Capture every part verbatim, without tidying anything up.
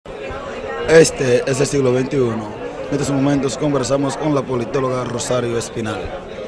Este es el siglo veintiuno. En estos momentos conversamos con la politóloga Rosario Espinal.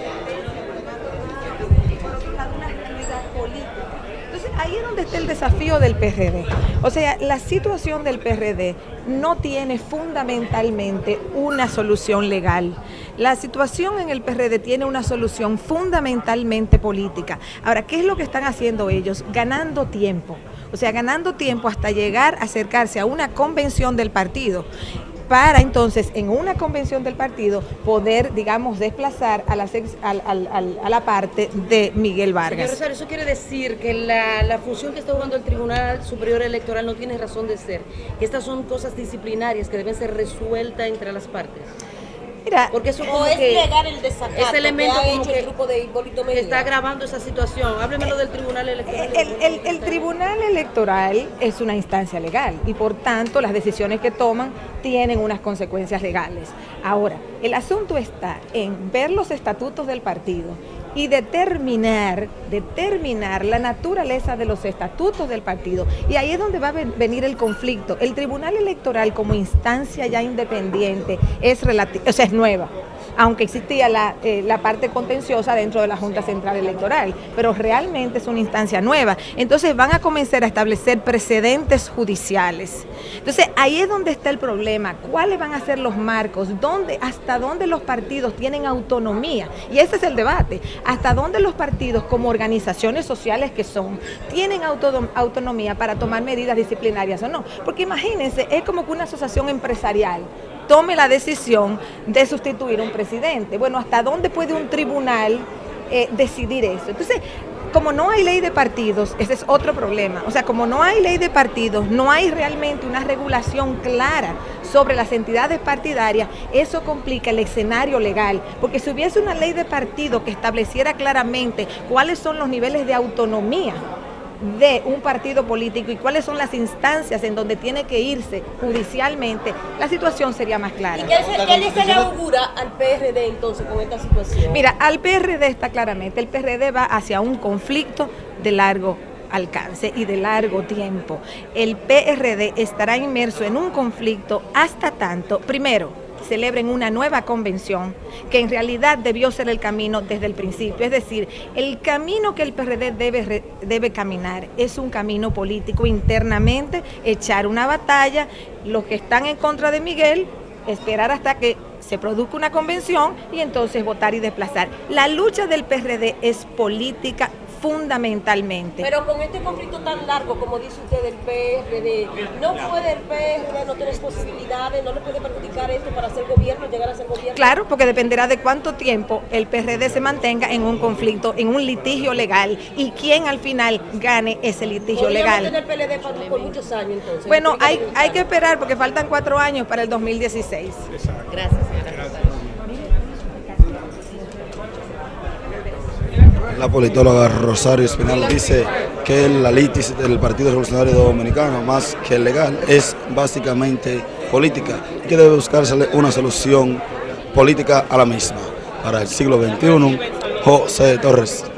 Entonces ahí es donde está el desafío del P R D. O sea, la situación del P R D no tiene fundamentalmente una solución legal. La situación en el P R D tiene una solución fundamentalmente política. Ahora, ¿qué es lo que están haciendo ellos? Ganando tiempo. O sea, ganando tiempo hasta llegar a acercarse a una convención del partido, para entonces en una convención del partido poder, digamos, desplazar a la, a, a, a la parte de Miguel Vargas. Señor Rosario, eso quiere decir que la, la función que está jugando el Tribunal Superior Electoral no tiene razón de ser, que estas son cosas disciplinarias que deben ser resueltas entre las partes. Mira, porque eso o es que negar el desacato ese elemento que ha como hecho que el grupo de Hipólito Mejía. Está agravando esa situación. Háblemelo del Tribunal Electoral. El, el, el, el Tribunal Electoral es una instancia legal y por tanto las decisiones que toman tienen unas consecuencias legales. Ahora, el asunto está en ver los estatutos del partido y determinar, determinar la naturaleza de los estatutos del partido. Y ahí es donde va a venir el conflicto. El Tribunal Electoral como instancia ya independiente es relati- o sea, es nueva, aunque existía la, eh, la parte contenciosa dentro de la Junta Central Electoral, pero realmente es una instancia nueva. Entonces van a comenzar a establecer precedentes judiciales. Entonces ahí es donde está el problema. ¿Cuáles van a ser los marcos? ¿Dónde, hasta dónde los partidos tienen autonomía? Y ese es el debate. ¿Hasta dónde los partidos, como organizaciones sociales que son, tienen auto, autonomía para tomar medidas disciplinarias o no? Porque imagínense, es como que una asociación empresarial tome la decisión de sustituir a un presidente. Bueno, ¿hasta dónde puede un tribunal eh, decidir eso? Entonces, como no hay ley de partidos, ese es otro problema. O sea, como no hay ley de partidos, no hay realmente una regulación clara sobre las entidades partidarias, eso complica el escenario legal. Porque si hubiese una ley de partido que estableciera claramente cuáles son los niveles de autonomía de un partido político y cuáles son las instancias en donde tiene que irse judicialmente, la situación sería más clara. ¿Y qué, se, qué se le augura al P R D entonces con esta situación? Mira, al P R D está claramente, el P R D va hacia un conflicto de largo alcance y de largo tiempo. El P R D estará inmerso en un conflicto hasta tanto, primero, celebren una nueva convención, que en realidad debió ser el camino desde el principio. Es decir, el camino que el P R D debe, debe caminar es un camino político internamente, echar una batalla, los que están en contra de Miguel, esperar hasta que se produzca una convención y entonces votar y desplazar. La lucha del P R D es política fundamentalmente. Pero con este conflicto tan largo, como dice usted, del P R D, no puede el P R D, no tiene posibilidades, no le puede perjudicar esto para hacer gobierno, llegar a ser gobierno. Claro, porque dependerá de cuánto tiempo el P R D se mantenga en un conflicto, en un litigio legal y quién al final gane ese litigio legal. Tener P L D por, por muchos años entonces. Bueno, hay, hay que esperar porque faltan cuatro años para el dos mil dieciséis. Gracias, señora. La politóloga Rosario Espinal dice que la litis del Partido Revolucionario Dominicano, más que legal, es básicamente política y que debe buscarse una solución política a la misma. Para el siglo veintiuno, José Torres.